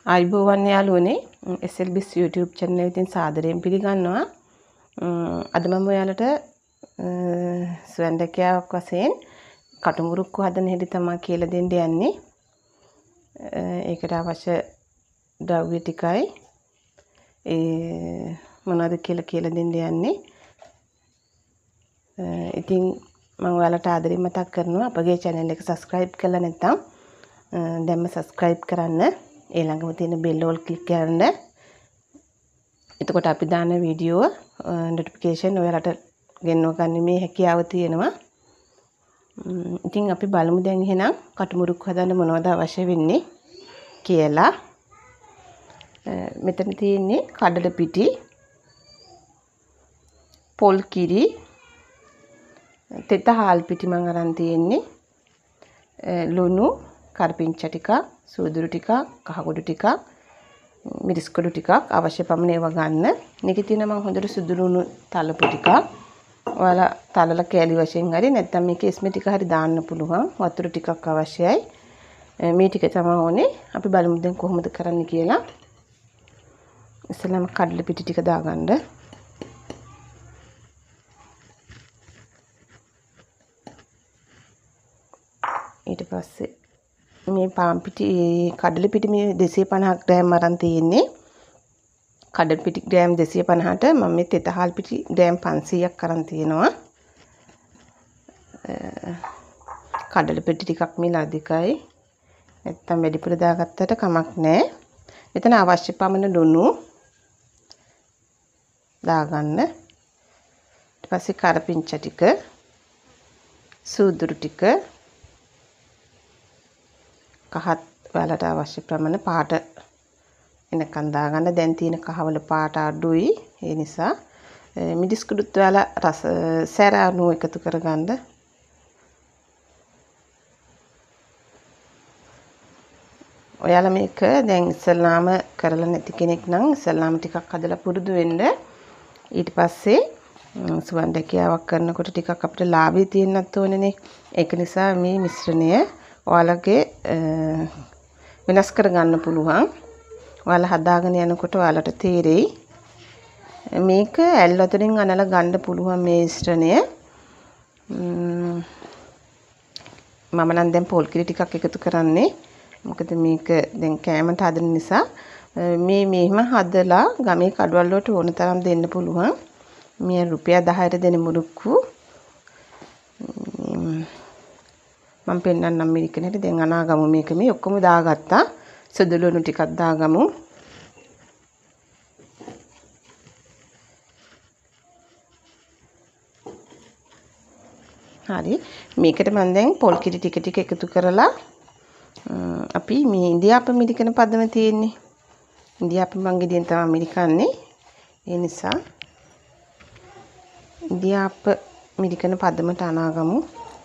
ආයුබෝවන් යාළුවනේ SLB's YouTube channel එක ඉතින් සාදරයෙන් පිළිගන්නවා. අද මම ඔයාලට ස්වයංදකියාවක් වශයෙන් කටුමුරුක්කු හදන හැටි තමයි කියලා දෙන්න යන්නේ. ඒකට අවශ්‍ය ද්‍රව්‍ය ටිකයි මොනවද කියලා දෙන්න යන්නේ. ඉතින් මම ඔයාලට ආදරෙන් මතක් කරනවා අපගේ channel එක subscribe කරලා නැත්නම් දැන්ම subscribe කරන්න. ඒ ළඟම තියෙන bell all click කරන්න. එතකොට අපි දාන වීඩියෝ notification ඔයාලට ගෙන්නව ගන්න මේ හැකියාව තියෙනවා. ඉතින් අපි බලමු දැන් එහෙනම් කටුමුරුක්කු හදන්න මොනවද අවශ්‍ය වෙන්නේ කියලා. මෙතන තියෙන්නේ කඩල පිටි, පොල් කිරි, තෙත හාල් පිටි මම අරන් තියෙන්නේ, ලුණු, කරපිංචා ටිකක්, සූදුරු ටිකක්, කහකුඩු ටිකක්, මිරිස් කුඩු ටිකක් අවශ්‍ය පමණ ඒවා ගන්න. මේකේ තියෙන මම හොඳට සුදු ලුණු තලපු ටිකක්. ඔයාලා තලලා කෑලි වශයෙන් හරි නැත්නම් මේකේ ස්මෙ ටික හරි දාන්න පුළුවන්. වතුර ටිකක් අවශ්‍යයි. මේ ටික තමයි ඕනේ. අපි බලමු දැන් කොහොමද කරන්න කියලා. ඉස්සෙල්ලාම කඩල පිටි ටික දාගන්න. ඊට පස්සේ මේ පාන් පිටි කඩල පිටි මේ 250 ග්‍රෑම් අරන් තියෙන්නේ. කඩල පිටි ග්‍රෑම් 250ට මම මේ තෙත හාල් පිටි ග්‍රෑම් 500ක් අරන් තියෙනවා. කඩල පිටි ටිකක් මිල අධිකයි. නැත්තම් වැඩිපුර දාගත්තට කමක් නැහැ. මෙතන අවශ්‍ය පමණ ලුණු දාගන්න. ඊට පස්සේ කරපිංචා ටික, සූදුරු ටික, කහත් ඔයාලට අවශ්‍ය ප්‍රමාණ පාට එනකන් දාගන්න. දැන් තියෙන කහවල පාට අඩුයි. ඒ නිසා මිරිස් කුඩුත් ඔයාලා රස සැර අනුව එකතු කරගන්න. ඔයාලා මේක දැන් ඉස්සල්ලාම කරලා නැති කෙනෙක් නම් ඉස්සල්ලාම ටිකක් හදලා පුරුදු වෙන්න. ඊට පස්සේ සුවඳකියාවක් කරනකොට ටිකක් අපිට ලාභය තියෙන්නත් ඕනේනේ. ඒක නිසා මේ මිශ්‍රණය ඔයාලගේ වෙනස් කරගන්න පුළුවන්. ඔයාලා හදාගෙන යනකොට ඔයාලට තේරෙයි. මේක ඇල් වතුරින් අනලා ගන්න පුළුවන් මේ මිශ්‍රණය. මම නම් දැන් පොල් කිරි ටිකක් එකතු කරන්නේ. මොකද මේක දැන් කෑමට හදන නිසා මෙහෙම හදලා ගමේ කඩවල වලට ඕන තරම් දෙන්න පුළුවන්. මේ රුපියල් 10ට දෙන මුරුක්කු මම පෙන්නන්නම් මේක නේද. දැන් අනාගමු මේක මේ ඔක්කොම දාගත්තා. සුදු ලුණු ටිකක් දාගමු. හරි. මේකට මම දැන් පොල් කිරි ටික ටික එකතු කරලා අපි මේ ඉන්දියාප මිරිකන පදම තියෙන්නේ. ඉන්දියාප මං ගෙඩියෙන් තමයි මිරිකන්නේ. ඒ නිසා ඉන්දියාප මිරිකන පදමට අනාගමු.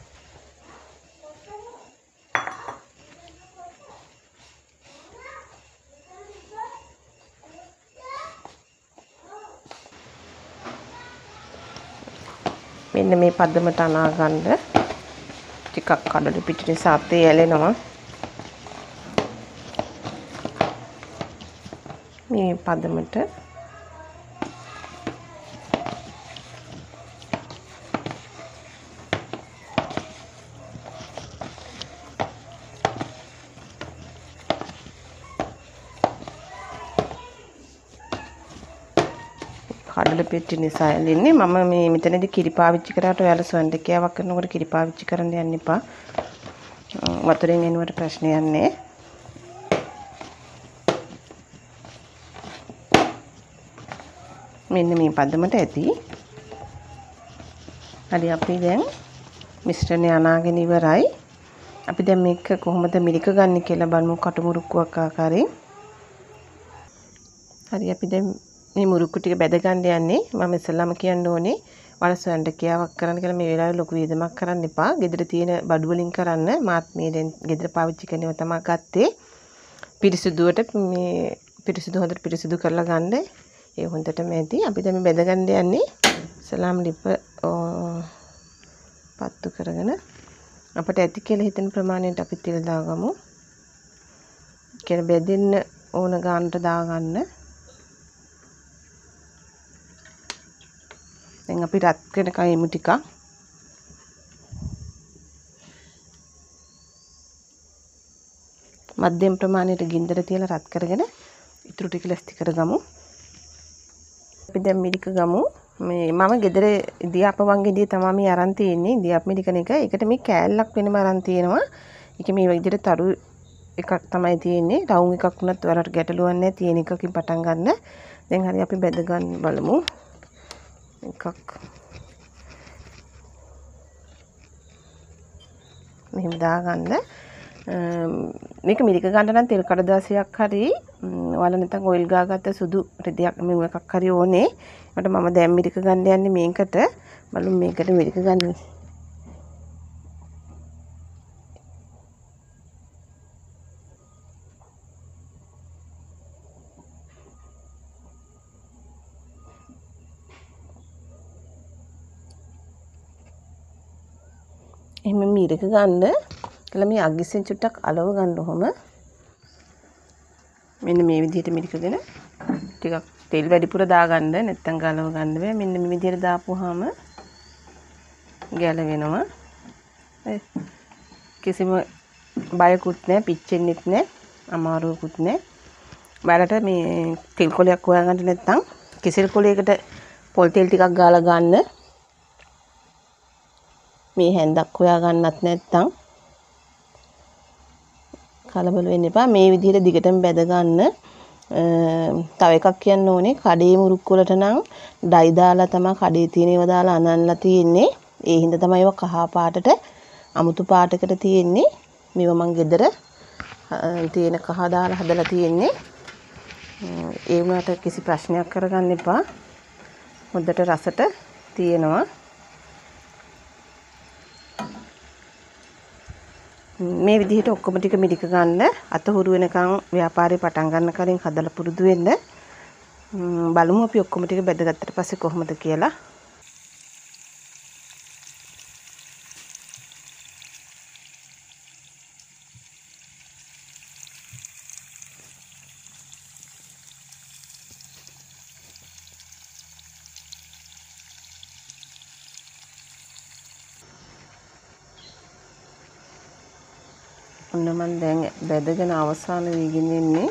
මෙන්න මේ පදමට අනාගන්න. ටිකක් කඩල පිටි නිසා අතේ ඇලෙනවා. මේ පදමට කඩල පිටි නිසා ඇලෙන්නේ. මම මේ මෙතනදී කිරි පාවිච්චි කරාට ඔයාලා සුවඳකියාවක් කරනකොට කිරි පාවිච්චි කරන්න යන්න එපා. වතුරෙන් එනුවට ප්‍රශ්නයක් නැහැ. මෙන්න මේ පදමට ඇති. හරි අපි දැන් මිශ්‍රණය අනාගෙන ඉවරයි. අපි දැන් මේක කොහොමද මිරික ගන්න කියලා බලමු කටුමුරුක්කුවක් ආකාරයෙන්. හරි අපි දැන් මේ මුරුක්කු ටික බැද ගන්න යන්නේ. මම ඉස්සෙල්ලාම කියන්න ඕනේ වල සුවඳකියාවක් කරන්න කියලා මේ වෙලාවේ ලොකු වියදමක් කරන්න එපා. ගෙදර තියෙන බඩු වලින් කරන්න. මාත් මේ දැන් ගෙදර පාවිච්චි කරනව තමයි ගත්තේ. පිරිසිදුවට මේ පිරිසිදු හොඳට පිරිසිදු කරලා ගන්න. ඒ හොඳටම ඇති. අපි දැන් මේ බෙද ගන්න යන්නේ. සලාම් ලිප පත්තු කරගෙන අපිට ඇති කියලා හිතෙන ප්‍රමාණයට අපි තෙල් දාගමු. කියලා බෙදෙන්න ඕන ගානට දාගන්න. දැන් අපි රත් වෙනකන් එමු ටිකක්. මධ්‍යම ප්‍රමාණයට ගින්දර තියලා රත් කරගෙන ඉතුරු ටික ලැස්ති කරගමු. අපි දැන් මිරික ගමු. මේ මම ගෙදර ඉදියාප වංගෙඩිය තමයි මේ අරන් තියෙන්නේ. ඉදියාප මිරිකන එක. ඒකට මේ කෑල්ලක් වෙනම අරන් තියෙනවා. ඒක මේ විදිහට තරු එකක් තමයි තියෙන්නේ. රවුම් එකක් වුණත් වලට ගැටලුවක් නැහැ. තියෙන එකකින් පටන් ගන්න. දැන් හරි අපි බෙද ගන්න බලමු. එකක් මෙහෙම දාගන්න. මේක මිරික ගන්න නම් තෙල් කඩදාසියක් හරි ඔයාලා නැත්නම් ඔයිල් ගාගත්ත සුදු රෙදියක් මේ එකක් හරි ඕනේ. මට මම දැන් මිරික ගන්න යන්නේ මේකට. බලමු මේකට මිරික ගන්න. එහෙනම් මිරික ගන්න. කළා මේ අගිස්සෙන් චුට්ටක් අලව ගන්න ඔහොම. මෙන්න මේ විදිහට මිරිකගෙන ටිකක් තෙල් වැඩිපුර දාගන්න නැත්නම් ගලව ගන්න බෑ. මෙන්න මේ විදිහට දාපුවාම ගැලවෙනවා. කිසිම බයකුත් නැහැ, පිච්චෙන්නෙත් නැහැ, අමාරුවකුත් නැහැ. බලට මේ තෙල් කොලයක් හොයාගන්න නැත්නම් කෙසෙල් කොලයකට පොල් තෙල් ටිකක් ගාලා ගන්න. මේ හැන්දක් හොයාගන්නත් නැත්නම් කලබල වෙන්න එපා. මේ විදිහට දිගටම බැද ගන්න. තව එකක් කියන්න ඕනේ කඩේ මුරුක් වලට නම් ඩයි දාලා තමයි කඩේ තියෙන ඒවා දාලා අනන්ලා තියෙන්නේ. ඒ හින්දා තමයි ඒවා කහ පාටට අමුතු පාටකට තියෙන්නේ. මේවා මං ගෙදර තියෙන කහ දාලා හදලා තියෙන්නේ. ඒ වුණාට කිසි ප්‍රශ්නයක් කරගන්න එපා. හොඳට රසට තියෙනවා. මේ විදිහට ඔක්කොම ටික මිරික ගන්න. අතහුරු වෙනකන් ව්‍යාපාරේ පටන් ගන්න කලින් හදලා පුරුදු වෙන්න. බලමු අපි ඔක්කොම ටික බෙදගත්තට පස්සේ කොහොමද කියලා. ඔන්න මම දැන් බෙදගෙන අවසාන වීගෙන ඉන්නේ.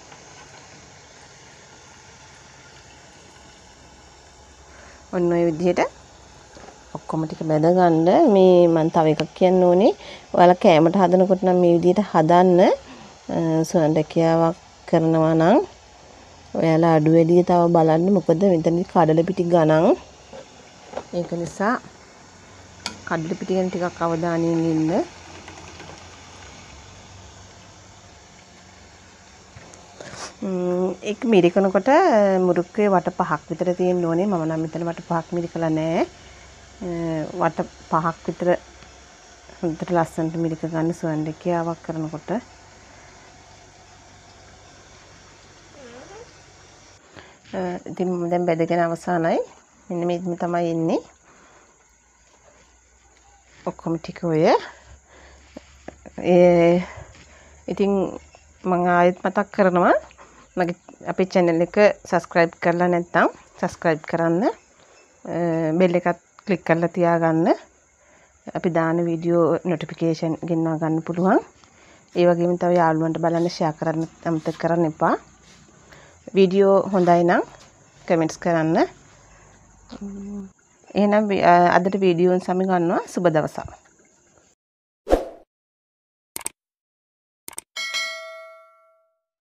ඔන්න ඔය විදිහට ඔක්කොම ටික බෙද ගන්න. මේ මම තව එකක් කියන්න ඕනේ. ඔයාලා කෑමට හදනකොට නම් මේ විදිහට හදන්න. සොඬකියාවක් කරනවා නම් ඔයාලා අඩු වැඩි තව බලන්න. මොකද මෙතනදි කඩල පිටි ගණන්. ඒක නිසා කඩල පිටි ගැන ටිකක් අවධානයෙන් ඉන්න. ඒක මිරිකනකොට මුරුක්කේ වට 5ක් විතර තියෙන්න ඕනේ. මම නම් මෙතන වට 5ක් මිරිකලා නැහැ. වට 5ක් විතර හොඳට ලස්සනට මිරික ගන්න සුවඳකියාවක් කරනකොට. ඉතින් දැන් බෙදගෙන අවසానයි. මෙන්න මේ තමයි එන්නේ. ඔක්කොම ටික ඔය. ඉතින් මම ආයෙත් මතක් කරනවා මගේ අපේ channel එක subscribe කරලා නැත්නම් subscribe කරන්න. bell එකත් click කරලා තියාගන්න. අපි දාන වීඩියෝ notification ගෙන්වා ගන්න පුළුවන්. ඒ වගේම තව යාළුවන්ට බලන්න share කරන්න අමතක කරන්න එපා. වීඩියෝ හොඳයි නම් comments කරන්න. එහෙනම් අදට වීඩියෝන් සමග ගන්නවා. සුබ දවසක්.